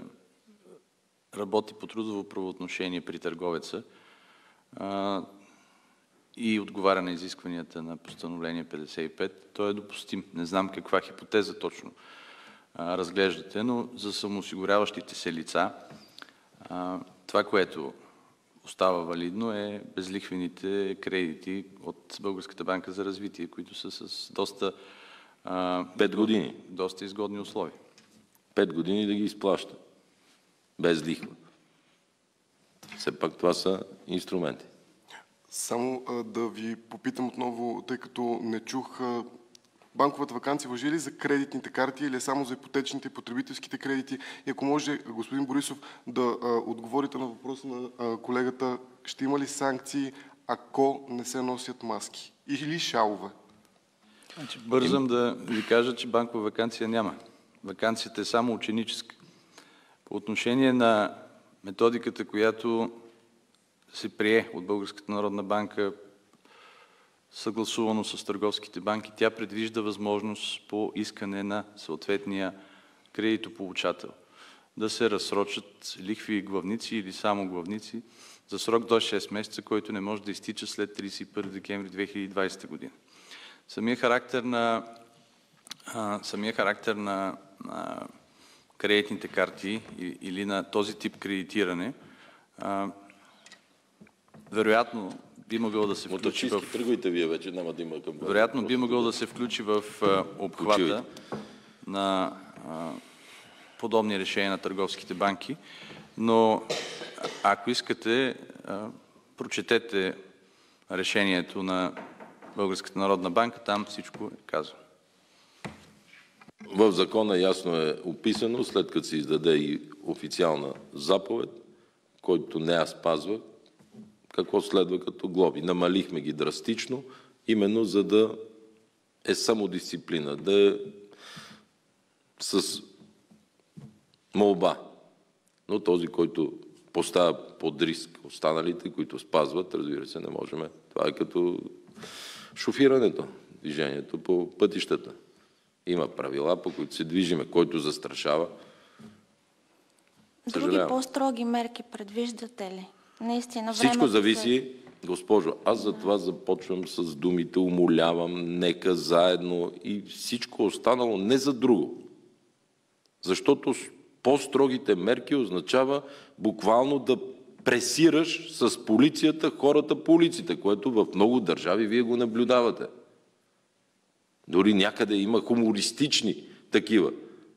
работи по трудово правоотношение при търговеца а, и отговаря на изискванията на постановление петдесет и пет, той е допустим. Не знам каква хипотеза точно а, разглеждате, но за самоосигуряващите се лица а, това, което остава валидно, е безлихвените кредити от Българската банка за развитие, които са с доста а, Пет години. доста изгодни условия. Пет години да ги изплаща. Без лихва. Все пак това са инструменти. Само а, да ви попитам отново, тъй като не чух, а, банковата ваканция важи ли за кредитните карти или само за ипотечните и потребителските кредити? И ако може, господин Борисов, да а, отговорите на въпроса на а, колегата, ще има ли санкции, ако не се носят маски? Или шалове? Значи, бързам да ви кажа, че банкова ваканция няма. Ваканцията е само ученическа. По отношение на методиката, която се прие от Българската народна банка, съгласувано с търговските банки, тя предвижда възможност по искане на съответния кредитополучател да се разсрочат лихви и главници или само главници за срок до шест месеца, който не може да изтича след тридесет и първи декември две хиляди и двадесета година. Самия характер на, а, самия характер на, на кредитните карти или на този тип кредитиране, а, вероятно би могъл да се включи в... Тръгвайте вие вече, няма да има към... Вероятно би могъл да се включи в а, обхвата на а, подобни решения на търговските банки, но ако искате, а, прочетете решението на Българската народна банка, там всичко е казано. В закона ясно е описано, след като се издаде и официална заповед, който не я спазва, какво следва като глоби. Намалихме ги драстично, именно за да е самодисциплина, да е с молба. Но този, който поставя под риск останалите, които спазват, разбира се, не можем. Това е като шофирането, движението по пътищата. Има правила, по които се движиме, който застрашава. Други по-строги мерки предвиждате ли? Наистина, всичко зависи, госпожо, аз за това започвам с думите, умолявам, нека заедно и всичко останало не за друго. Защото по-строгите мерки означава буквално да пресираш с полицията хората по улиците, което в много държави вие го наблюдавате. Дори някъде има хумористични такива.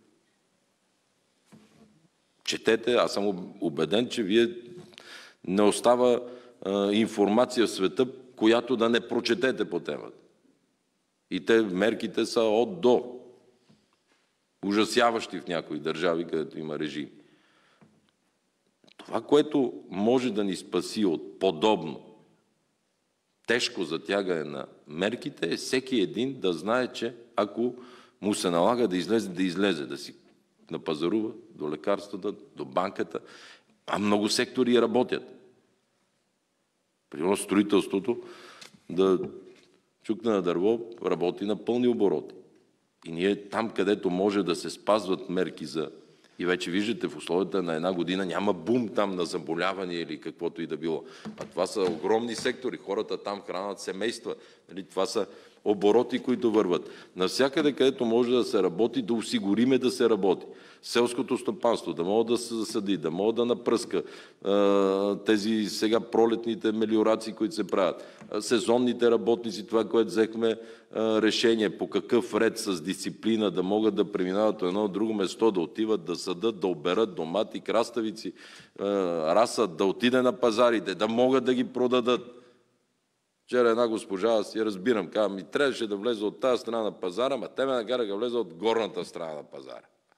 Четете, аз съм убеден, че вие не остава а, информация в света, която да не прочетете по темата. И те мерките са от до. Ужасяващи в някои държави, където има режим. Това, което може да ни спаси от подобно тежко затягане на мерките, е всеки един да знае, че ако му се налага да излезе, да излезе, да си напазарува до лекарствата, до банката, а много сектори работят. Примерно строителството, да чукне на дърво, работи на пълни обороти. И ние там, където може да се спазват мерки за... И вече виждате, в условията на една година няма бум там на заболяване или каквото и да било. А това са огромни сектори. Хората там хранят семейства. Това са обороти, които върват. Навсякъде, където може да се работи, да осигуриме да се работи. Селското стопанство, да мога да се засади, да мога да напръска тези сега пролетните мелиорации, които се правят. Сезонните работници, това, което взехме решение, по какъв ред с дисциплина да могат да преминават от едно от друго место, да отиват да съдат, да оберат домати, краставици, расат, да отиде на пазарите, да могат да ги продадат. Вчера една госпожа, аз я разбирам, казва, ми трябваше да влезе от тази страна на пазара, ма те ме накараха да влезе от горната страна на пазара.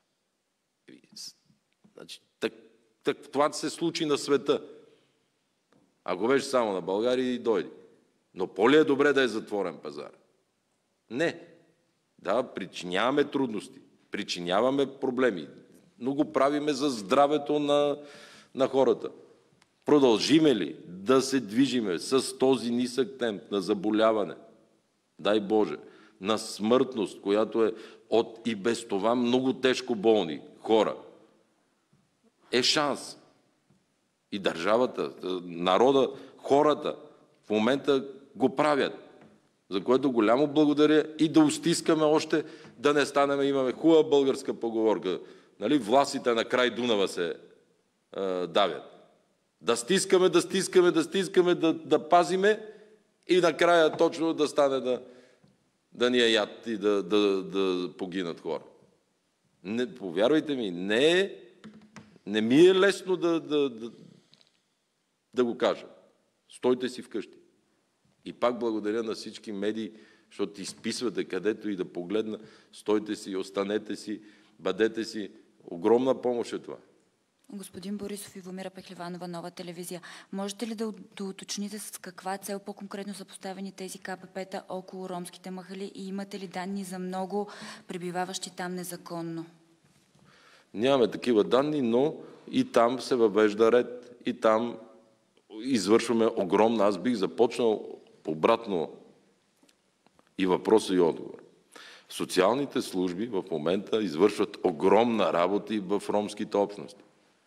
Значи, так, так, това се случи на света. Ако беше само на България, и дойде. Но по-ли е добре да е затворен пазар? Не. Да, причиняваме трудности, причиняваме проблеми, но го правиме за здравето на, на хората. Продължиме ли да се движиме с този нисък темп на заболяване, дай Боже, на смъртност, която е от и без това много тежко болни хора, е шанс. И държавата, народа, хората в момента го правят, за което голямо благодаря и да устискаме още, да не станем, имаме хубава българска поговорка, нали, властите на край Дунава се е, давят. Да стискаме, да стискаме, да стискаме, да, да пазиме и накрая точно да стане да, да ни е яд и да, да, да погинат хора. Не, повярвайте ми, не, е, не ми е лесно да, да, да, да го кажа. Стойте си вкъщи. И пак благодаря на всички медии, защото изписвате където и да погледна. Стойте си, останете си, бъдете си. Огромна помощ е това. Господин Борисов, Ивомира Пехливанова, Нова телевизия. Можете ли да, да уточните с каква цел по-конкретно са поставени тези ка пе пе-та около ромските махали и имате ли данни за много пребиваващи там незаконно? Нямаме такива данни, но и там се въвежда ред, и там извършваме огромна. Аз бих започнал обратно и въпроса и отговор. Социалните служби в момента извършват огромна работа и в ромските общности.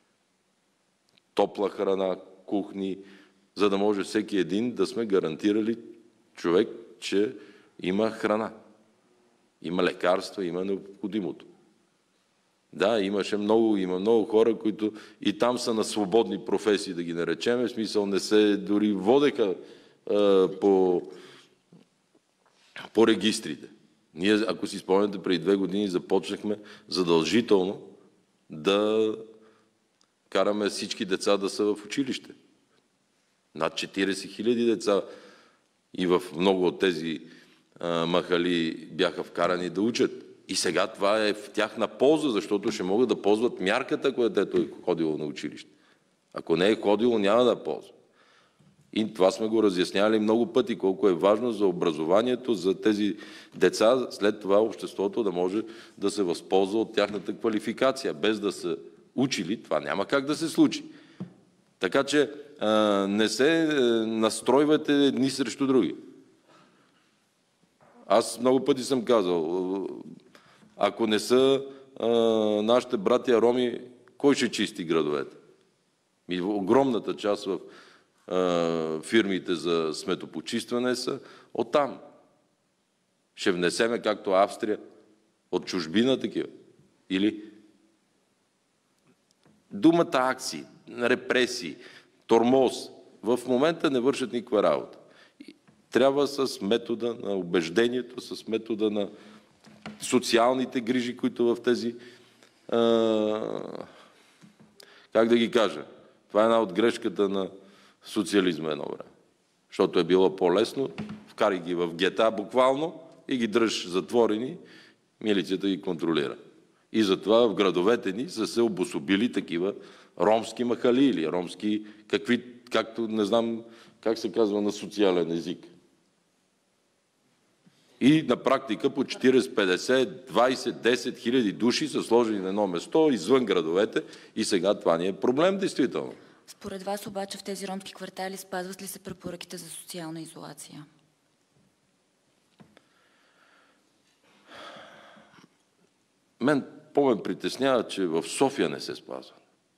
Топла храна, кухни, за да може всеки един да сме гарантирали човек, че има храна, има лекарства, има необходимото. Да, имаше много, има много хора, които и там са на свободни професии, да ги наречем, в смисъл не се дори водеха а, по, по регистрите. Ние, ако си спомняте, преди две години започнахме задължително да караме всички деца да са в училище. Над четирийсет хиляди деца и в много от тези а, махали бяха вкарани да учат. И сега това е в тяхна полза, защото ще могат да ползват мярката, която е ходило на училище. Ако не е ходило, няма да ползва. И това сме го разяснявали много пъти, колко е важно за образованието, за тези деца, след това обществото да може да се възползва от тяхната квалификация. Без да са учили, това няма как да се случи. Така че а, не се а, настройвате едни срещу други. Аз много пъти съм казал, ако не са а, нашите братя роми, кой ще чисти градовете? И огромната част в а, фирмите за сметопочистване са оттам. Ще внесеме, както Австрия, от чужбина такива. Или думата акции, репресии, тормоз в момента не вършат никаква работа. Трябва с метода на убеждението, с метода на социалните грижи, които в тези... А, как да ги кажа? Това е една от грешката на социализма едно време. Защото е било по-лесно, вкарай ги в гета буквално и ги дръж затворени, милицията ги контролира. И затова в градовете ни са се обособили такива ромски махали или ромски, какви, както не знам как се казва на социален език. И на практика по четирийсет, петдесет, двайсет, десет хиляди души са сложени на едно место извън градовете и сега това ни е проблем, действително. Според вас обаче в тези ромски квартали спазват ли се препоръките за социална изолация? Мен по-ме притеснява, че в София не се спазва.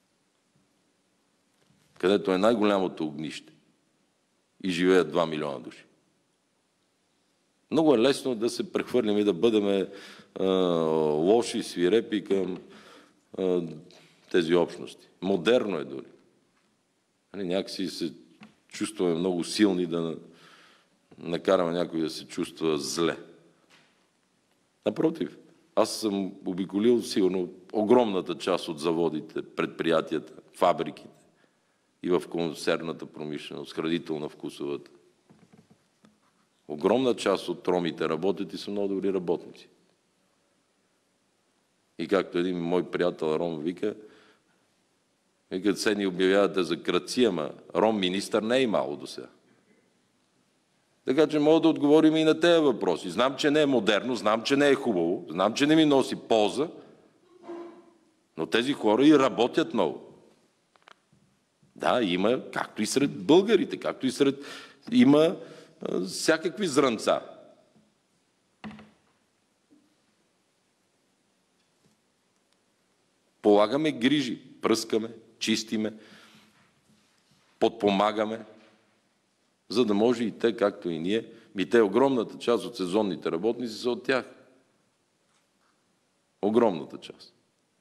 Където е най-голямото огнище и живеят два милиона души. Много е лесно да се прехвърлим и да бъдем а, лоши, свирепи към а, тези общности. Модерно е дори. Нали, някакси се чувстваме много силни да накараме някой да се чувства зле. Напротив, аз съм обиколил сигурно огромната част от заводите, предприятията, фабриките и в консервната промишленост, хранително-вкусовата. Огромна част от ромите работят и са много добри работници. И както един мой приятел ром вика, вика, се ни обявявате за крадци, ама ром министър не е имало до сега. Така че мога да отговорим и на тези въпроси. Знам, че не е модерно, знам, че не е хубаво, знам, че не ми носи полза, но тези хора и работят много. Да, има, както и сред българите, както и сред... Има а, всякакви зранца. Полагаме грижи, пръскаме, чистиме, подпомагаме, за да може и те, както и ние, и те, огромната част от сезонните работници са от тях. Огромната част.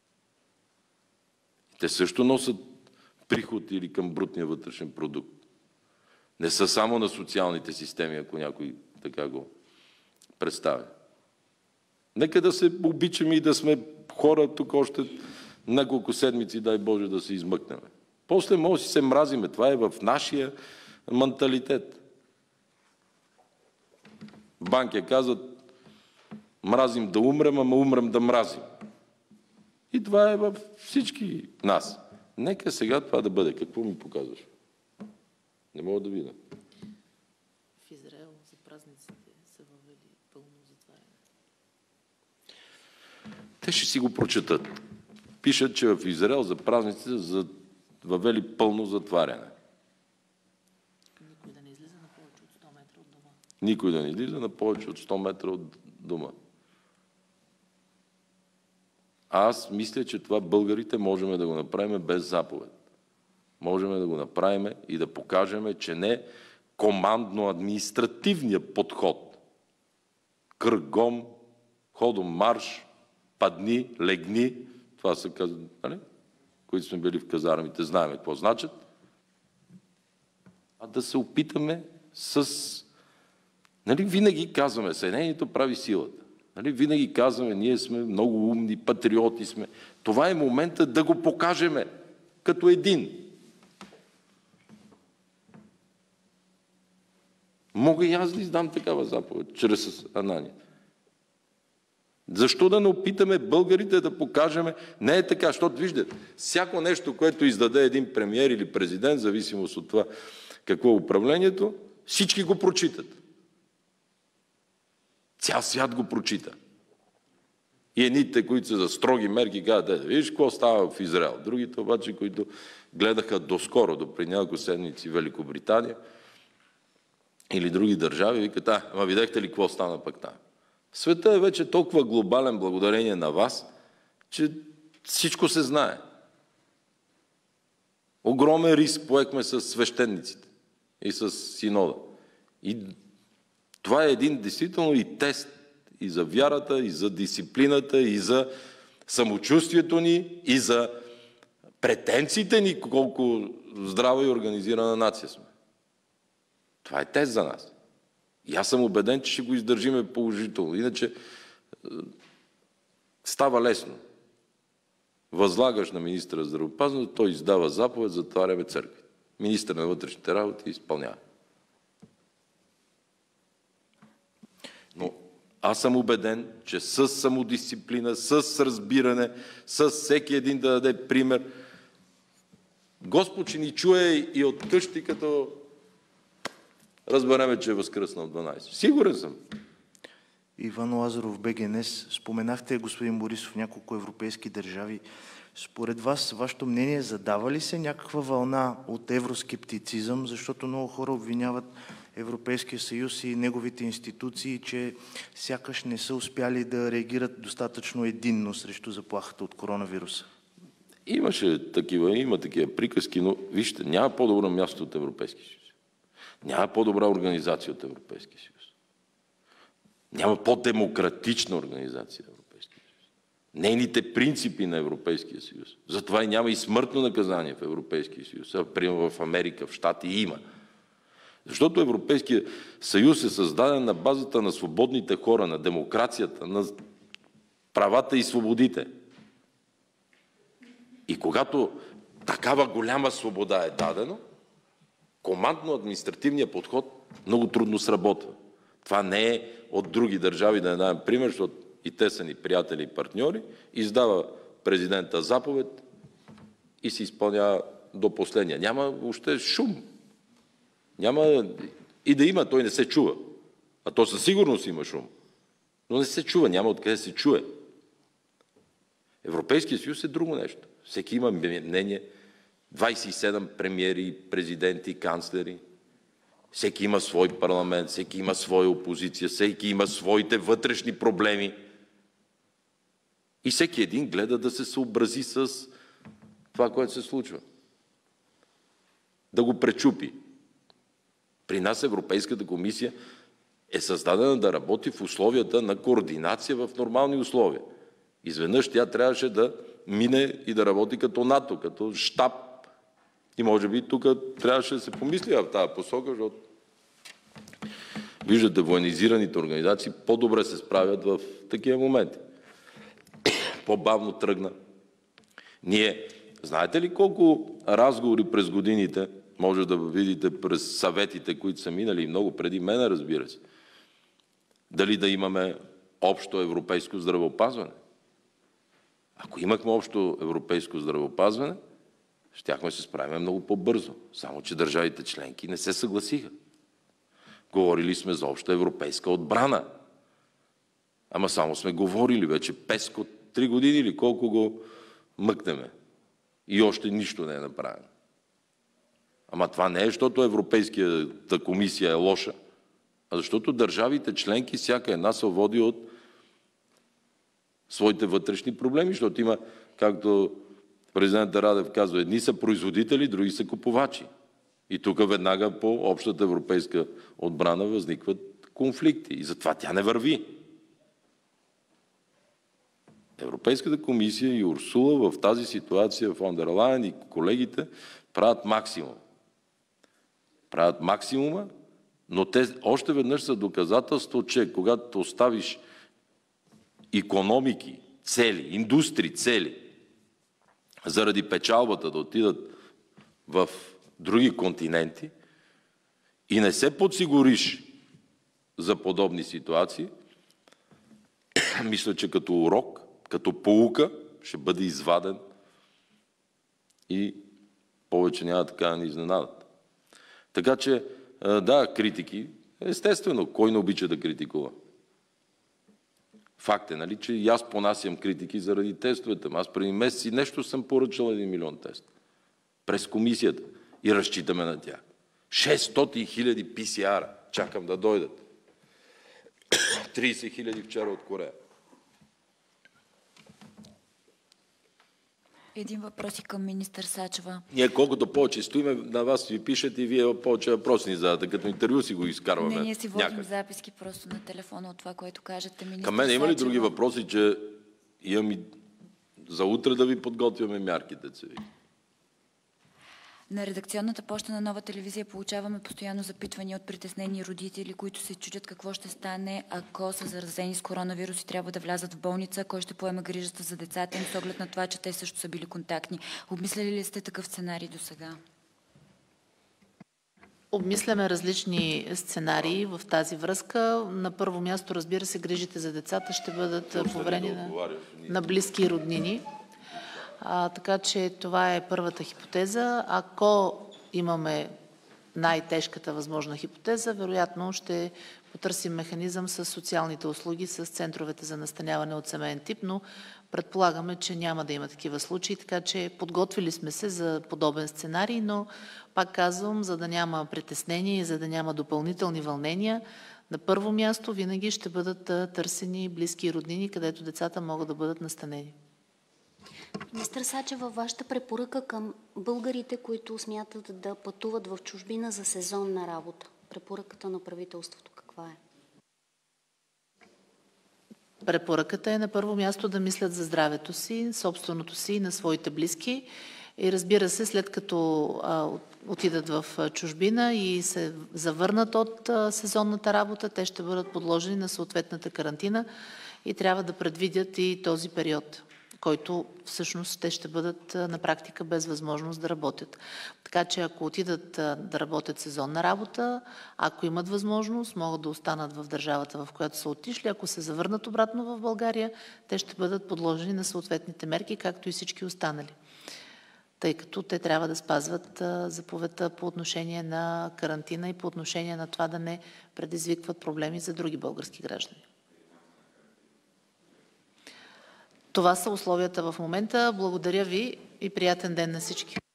Те също носят приход или към брутния вътрешен продукт. Не са само на социалните системи, ако някой така го представя. Нека да се обичаме и да сме хора тук още няколко седмици, дай Боже, да се измъкнем. После може да си се мразиме. Това е в нашия менталитет. В Банкя казват, мразим да умрем, ама умрем да мразим. И това е във всички нас. Нека сега това да бъде. Какво ми показваш? Не мога да видя. В Израел за празниците са въвели пълно затваряне. Те ще си го прочетат. Пишат, че в Израел за празниците са въвели пълно затваряне. Никой да не излиза на повече от сто метра от дома. Никой да не излиза на повече от сто метра от дома. Аз мисля, че това българите можем да го направим без заповед. Можем да го направим и да покажем, че не командно-административният подход. Кръгом, ходом марш, падни, легни, това са казани, нали? Които сме били в казармите, знаем какво значат. А да се опитаме с... Нали, винаги казваме, Съединението прави силата. Нали, винаги казваме, ние сме много умни, патриоти сме. Това е момента да го покажем като един. Мога и аз да издам такава заповед, чрез Анания. Защо да не опитаме българите да покажем? Не е така, защото виждате, всяко нещо, което издаде един премиер или президент, в зависимост от това какво е управлението, всички го прочитат. Цял свят го прочита. И едните, които са за строги мерки, казват, да, виж какво става в Израел. Другите обаче, които гледаха доскоро, до преди няколко седмици Великобритания или други държави, викат, а, ама видяхте ли какво стана пък там? Светът е вече толкова глобален благодарение на вас, че всичко се знае. Огромен риск поехме с свещениците и с синода. И това е един действително и тест и за вярата, и за дисциплината, и за самочувствието ни, и за претенциите ни, колко здрава и организирана нация сме. Това е тест за нас. И аз съм убеден, че ще го издържиме положително. Иначе става лесно. Възлагаш на министъра здравеопазването, той издава заповед, затваряме църкви. Министър на вътрешните работи изпълнява. Но аз съм убеден, че с самодисциплина, с разбиране, с всеки един да даде пример, Господ ще ни чуе и от къщи, като разбереме, че е възкръснал дванайсет. Сигурен съм. Иван Лазаров, БГНС. Споменахте, господин Борисов, няколко европейски държави. Според вас, вашето мнение, задава ли се някаква вълна от евроскептицизъм, защото много хора обвиняват Европейския съюз и неговите институции, че сякаш не са успяли да реагират достатъчно единно срещу заплахата от коронавируса? Имаше такива, има такива приказки, но вижте, няма по-добро място от Европейския съюз. Няма по-добра организация от Европейския съюз. Няма по-демократична организация на Европейския съюз. Нейните принципи на Европейския съюз. Затова и няма и смъртно наказание в Европейския съюз. Примерно в Америка, в Щати има. Защото Европейския съюз е създаден на базата на свободните хора, на демокрацията, на правата и свободите. И когато такава голяма свобода е дадена, командно-административният подход много трудно сработва. Това не е от други държави, да не дадем пример, защото и те са ни приятели и партньори, издава президента заповед и се изпълнява до последния. Няма въобще шум. Няма И да има, той не се чува. А то със сигурност има шум. Но не се чува, няма откъде се чуе. Европейския съюз е друго нещо. Всеки има мнение. двадесет и седем премиери, президенти, канцлери. Всеки има свой парламент, всеки има своя опозиция, всеки има своите вътрешни проблеми. И всеки един гледа да се съобрази с това, което се случва. Да го пречупи. При нас Европейската комисия е създадена да работи в условията на координация в нормални условия. Изведнъж тя трябваше да мине и да работи като НАТО, като щаб. И може би тук трябваше да се помисли в тази посока, защото виждате, военизираните организации по-добре се справят в такива моменти. По-бавно тръгна. Ние, знаете ли колко разговори през годините, може да видите през съветите, които са минали и много преди мен, разбира се, дали да имаме общо европейско здравеопазване? Ако имахме общо европейско здравеопазване, щяхме се справим много по-бързо. Само че държавите членки не се съгласиха. Говорили сме за обща европейска отбрана. Ама само сме говорили вече песко три години или колко го мъкнеме. И още нищо не е направено. Ама това не е, защото Европейската комисия е лоша, а защото държавите членки, всяка една се води от своите вътрешни проблеми, защото има, както президентът Радев казва, едни са производители, други са купувачи. И тук веднага по общата европейска отбрана възникват конфликти. И затова тя не върви. Европейската комисия и Урсула в тази ситуация, фон дер Лайен и колегите правят максимум. Правят максимума, но те още веднъж са доказателство, че когато оставиш икономики, цели, индустрии, цели, заради печалбата да отидат в други континенти и не се подсигуриш за подобни ситуации, мисля, че като урок, като поука, ще бъде изваден и повече няма така да ни изненадат. Така че, да, критики. Естествено, кой не обича да критикува? Факт е, нали, че и аз понасям критики заради тестовете. Аз преди месеци нещо съм поръчал един милион тест. През комисията. И разчитаме на тях. шестстотин хиляди пи си ар-а. Чакам да дойдат. тридесет хиляди вчера от Корея. Един въпрос и към министър Сачева. Ние колкото повече стоиме, на вас ви пишат и вие повече въпроси ни зададете. Като интервю си го изкарваме. Не, ние си водим някак. записки просто на телефона от това, което кажете, министър Към мен има ли Сачева? други въпроси, че имам и за утре да ви подготвяме мярките? На редакционната поща на Нова телевизия получаваме постоянно запитвания от притеснени родители, които се чудят какво ще стане, ако са заразени с коронавирус и трябва да влязат в болница, кой ще поеме грижата за децата им, с оглед на това, че те също са били контактни. Обмисляли ли сте такъв сценарий до сега? Обмисляме различни сценарии в тази връзка. На първо място, разбира се, грижите за децата ще бъдат поверени на, на близки и роднини. А, така че това е първата хипотеза. Ако имаме най-тежката възможна хипотеза, вероятно ще потърсим механизъм с социалните услуги, с центровете за настаняване от семейен тип, но предполагаме, че няма да има такива случаи, така че подготвили сме се за подобен сценарий, но пак казвам, за да няма притеснение и за да няма допълнителни вълнения, на първо място винаги ще бъдат търсени близки и роднини, където децата могат да бъдат настанени. Министър Сачева, вашата препоръка към българите, които смятат да пътуват в чужбина за сезонна работа, препоръката на правителството каква е? Препоръката е на първо място да мислят за здравето си, собственото си и на своите близки. И разбира се, след като а, отидат в чужбина и се завърнат от а, сезонната работа, те ще бъдат подложени на съответната карантина и трябва да предвидят и този период, който всъщност те ще бъдат на практика без възможност да работят. Така че ако отидат да работят сезонна работа, ако имат възможност, могат да останат в държавата, в която са отишли. Ако се завърнат обратно в България, те ще бъдат подложени на съответните мерки, както и всички останали. тъй като те трябва да спазват заповедта по отношение на карантина и по отношение на това да не предизвикват проблеми за други български граждани. Това са условията в момента. Благодаря ви и приятен ден на всички.